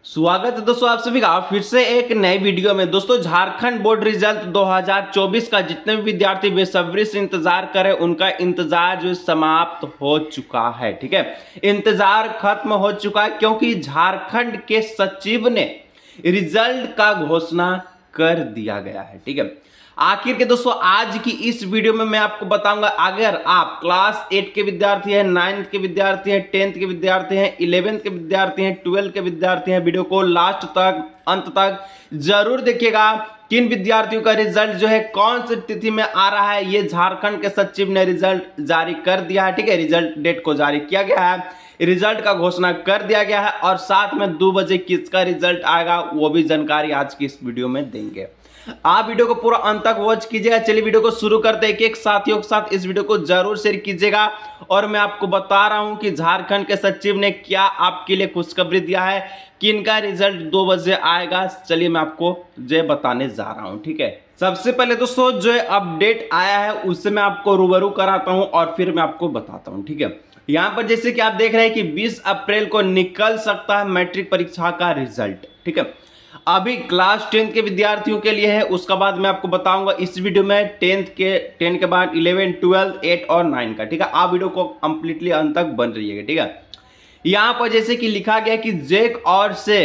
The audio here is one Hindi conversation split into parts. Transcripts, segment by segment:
स्वागत है दोस्तों आप सभी का फिर से एक नई वीडियो में। दोस्तों झारखंड बोर्ड रिजल्ट 2024 का जितने भी विद्यार्थी बेसब्री से इंतजार करें उनका इंतजार जो समाप्त हो चुका है। ठीक है, इंतजार खत्म हो चुका है क्योंकि झारखंड के सचिव ने रिजल्ट का घोषणा कर दिया गया है। ठीक है, आखिर के दोस्तों आज की इस वीडियो में मैं आपको बताऊंगा, अगर आप क्लास 8 के विद्यार्थी हैं, 9th के विद्यार्थी हैं, 10th के विद्यार्थी हैं, 11th के विद्यार्थी हैं, 12th के विद्यार्थी हैं, वीडियो को लास्ट तक अंत तक जरूर देखिएगा। किन विद्यार्थियों का रिजल्ट जो है कौन सी तिथि में आ रहा है, ये झारखंड के सचिव ने रिजल्ट जारी कर दिया है। ठीक है, रिजल्ट डेट को जारी किया गया है, रिजल्ट का घोषणा कर दिया गया है और साथ में 2 बजे किसका रिजल्ट आएगा वो भी जानकारी आज की इस वीडियो में देंगे। आप वीडियो को पूरा अंत तक वॉच कीजिएगा। चलिए वीडियो को शुरू करते हैं। एक साथियों के साथ इस वीडियो को जरूर शेयर कीजिएगा और मैं आपको बता रहा हूं कि झारखंड के सचिव ने क्या आपके लिए खुशखबरी दिया है कि इनका रिजल्ट 2 बजे आएगा। चलिए मैं आपको जो बताने जा रहा हूं। ठीक है, सबसे पहले दोस्तों जो अपडेट आया है उससे मैं आपको रूबरू कराता हूं और फिर मैं आपको बताता हूं। ठीक है, यहां पर जैसे कि आप देख रहे हैं कि 20 अप्रैल को निकल सकता है मैट्रिक परीक्षा का रिजल्ट। ठीक है, अभी क्लास 10 के विद्यार्थियों के लिए है, उसका बाद मैं आपको बताऊंगा इस वीडियो में 10 के बाद 11, 12, 8 और 9 का। ठीक है, आप वीडियो को कंप्लीटली अंत तक बन रहिएगा। ठीक है, यहां पर जैसे कि लिखा गया कि जेक और से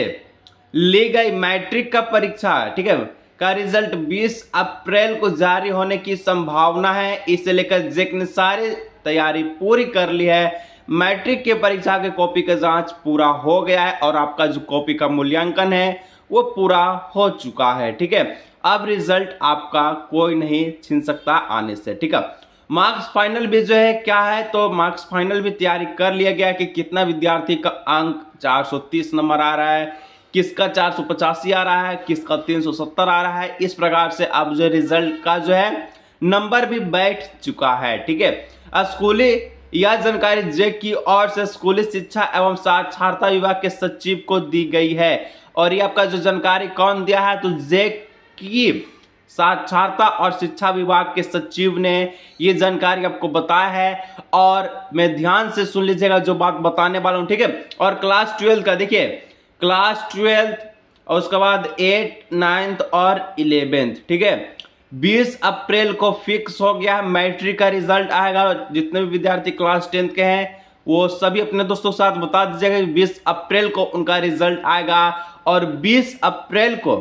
ली गई मैट्रिक का परीक्षा ठीक है का रिजल्ट 20 अप्रैल को जारी होने की संभावना है। इसे लेकर जेक ने सारी तैयारी पूरी कर ली है। मैट्रिक के परीक्षा के कॉपी का जांच पूरा हो गया है और आपका जो कॉपी का मूल्यांकन है वो पूरा हो चुका है। ठीक है, अब रिजल्ट आपका कोई नहीं छीन सकता आने से। ठीक है, मार्क्स फाइनल भी जो है क्या है, तो मार्क्स फाइनल भी तैयारी कर लिया गया कि कितना विद्यार्थी का अंक 430 नंबर आ रहा है, किसका 485 आ रहा है, किसका 370 आ रहा है। इस प्रकार से अब जो रिजल्ट का जो है नंबर भी बैठ चुका है। ठीक है, स्कूली यह जानकारी जेक की ओर से स्कूली शिक्षा एवं साक्षरता विभाग के सचिव को दी गई है। और ये आपका जो जानकारी कौन दिया है, तो जेक की साक्षरता और शिक्षा विभाग के सचिव ने ये जानकारी आपको बताया है और मैं ध्यान से सुन लीजिएगा जो बात बताने वाला हूं। ठीक है, और क्लास 12 का देखिए, क्लास 12 और उसके बाद 8, 9th और 11th। ठीक है, 20 अप्रैल को फिक्स हो गया है मैट्रिक का रिजल्ट आएगा। जितने भी विद्यार्थी क्लास 10 के हैं वो सभी अपने दोस्तों के साथ बता दीजिएगा 20 अप्रैल को उनका रिजल्ट आएगा और 20 अप्रैल को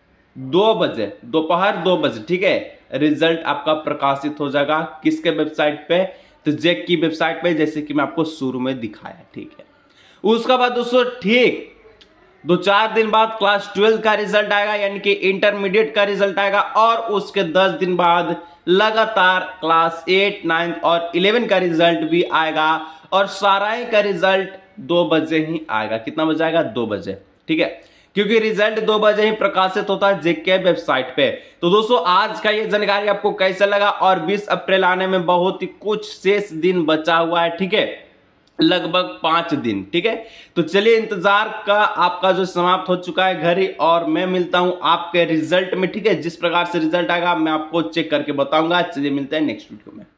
2 बजे दोपहर 2 बजे ठीक है रिजल्ट आपका प्रकाशित हो जाएगा। किसके वेबसाइट पे, तो जेक की वेबसाइट पे, जैसे कि मैं आपको शुरू में दिखाया। ठीक है, उसका बाद दोस्तों ठीक 2-4 दिन बाद क्लास 12 का रिजल्ट आएगा, यानी कि इंटरमीडिएट का रिजल्ट आएगा और उसके 10 दिन बाद लगातार क्लास 8, 9 और 11 का रिजल्ट भी आएगा और साराई का रिजल्ट 2 बजे ही आएगा। कितना बजे आएगा, 2 बजे। ठीक है, क्योंकि रिजल्ट 2 बजे ही प्रकाशित होता है जेक के वेबसाइट पे। तो दोस्तों आज का ये जानकारी आपको कैसा लगा, और 20 अप्रैल आने में बहुत ही कुछ शेष दिन बचा हुआ है। ठीक है, लगभग 5 दिन। ठीक है, तो चलिए इंतजार का आपका जो समाप्त हो चुका है घड़ी, और मैं मिलता हूं आपके रिजल्ट में। ठीक है, जिस प्रकार से रिजल्ट आएगा मैं आपको चेक करके बताऊंगा। चलिए मिलते हैं नेक्स्ट वीडियो में।